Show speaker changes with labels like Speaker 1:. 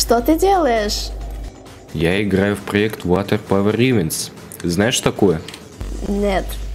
Speaker 1: Что ты делаешь?
Speaker 2: Я играю в проект WaterPower Events. Знаешь такое?
Speaker 1: Нет.